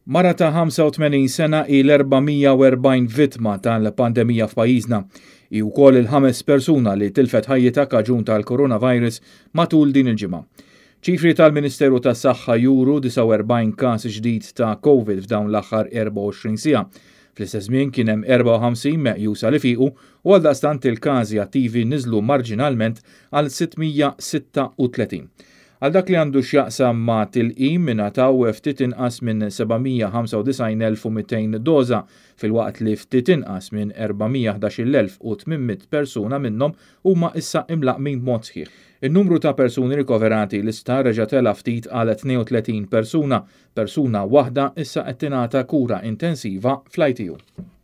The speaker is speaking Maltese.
Mara ta' 85 sena il-440 vittma tal-pandemija f'pajjiżna. Hi wkoll il-5 persuna li tilfet ħajjitha kaġun tal-coronavirus matul din il-ġimgħa. Ċifri tal-Ministeru tas-Saħħa juru 49 każ ġdid ta' COVID f'dawn l-aħħar 24 siegħa. Fl-istess żmien kien hemm 54 meqjusa li fiequ u għaldaqstant il-każi attivi niżlu marġinalment għal 636. Għal dak li għandu x'jaqsam ma' tilqim mingħataw ftit inqas minn 795,200 doża fil-waqt li ftit inqas minn 411,800 persuna minnhom huma issa imlaqmin b'mod sħiħ. In-numru ta' persuni rikoverati l-ista reġa' tela ftit għal 32 persuna waħda issa qed tingħata kura intensiva fl-ITU.